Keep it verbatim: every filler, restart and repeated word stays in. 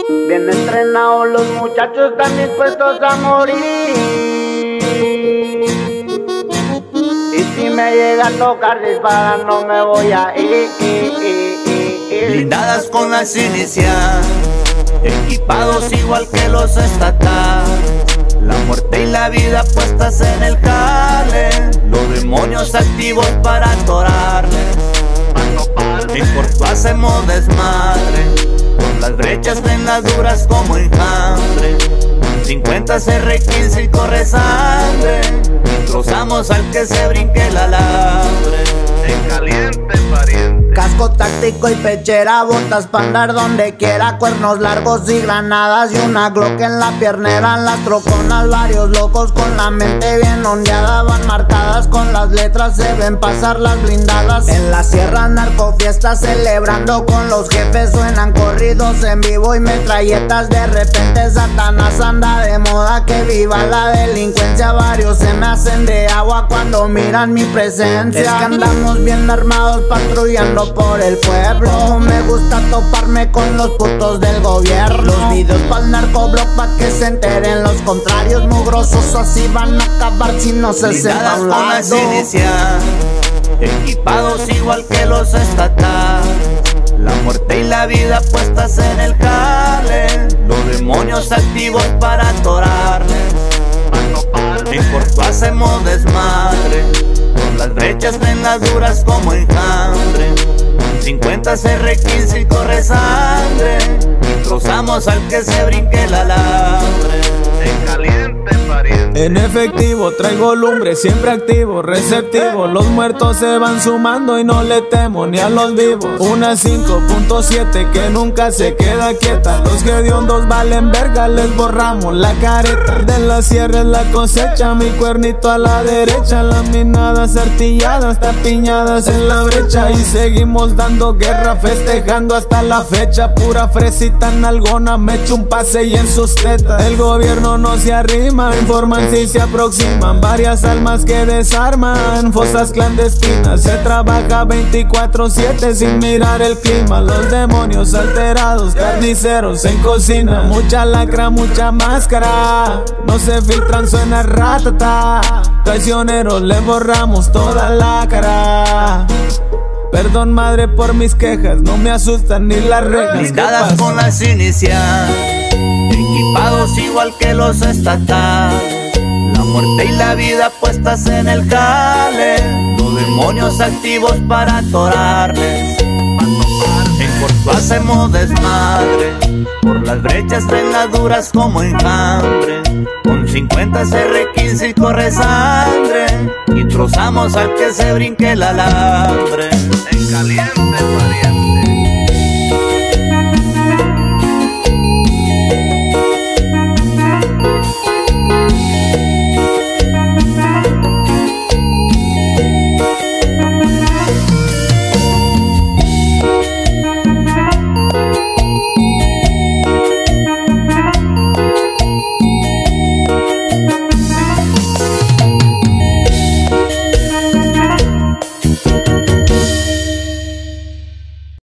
Bien entrenados los muchachos, están dispuestos a morir. Y si me llega a tocar disparar, no me voy a ir. Blindadas con las iniciales, equipados igual que los estatales. La muerte y la vida puestas en el jale, los demonios activos para atorarles. En corto hacemos desmadre, con las brechas en las duras como enjambre. Con cincuenta C R quince y corre sangre, y trozamos al que se brinque el alambre. En caliente, pariente. Casco táctico y pechera, botas pa' andar donde quiera, cuernos largos y granadas y una Glock en la piernera. En las troconas varios locos con la mente bien ondeada, van marcadas con las letras, se ven pasar las blindadas. En la sierra narcofiestas celebrando con los jefes, suenan corridos en vivo y metralletas. De repente Satanás anda de moda, que viva la delincuencia. Varios se me hacen de agua cuando miran mi presencia. Es que andamos bien armados patrullando por el pueblo. Me gusta toparme con los putos del gobierno. Los videos pa'l narcoblock pa' que se enteren los contrarios. Mugrosos así van a acabar si no se sepan un con las lado. iniciales, equipados igual que los estatales. La muerte y la vida puestas en el jale, los demonios activos para atorarles. En corto hacemos desmadre, con las brechas en las duras como enjambre. Con cincuenta C R quince y corre sangre, y trozamos al que se brinque el alambre. En caliente, pariente. En efectivo traigo lumbre, siempre activo, receptivo. Los muertos se van sumando y no le temo ni a los vivos. Una cinco punto siete que nunca se queda quieta. Los hediondos valen verga, les borramos la careta. De la sierra es la cosecha, mi cuernito a la derecha. Las minadas artilladas, tapiñadas en la brecha. Y seguimos dando guerra, festejando hasta la fecha. Pura fresita nalgona, me echo un pase y en sus tetas. El gobierno no se arrima, informan si se aproximan. Varias almas que desarman, fosas clandestinas. Se trabaja veinticuatro siete sin mirar el clima. Los demonios alterados, carniceros en cocina. Mucha lacra, mucha máscara, no se filtran, suena ratata. Traicioneros, le borramos toda la cara. Perdón madre por mis quejas, no me asustan ni las reglas. Blindadas con las iniciales, equipados igual que los estatales. La muerte y la vida puestas en el jale, los demonios activos para atorarles. En corto hacemos desmadre, por las brechas en las duras como enjambre. Con cincuenta C R quince y corre sangre, y trozamos al que se brinque el alambre.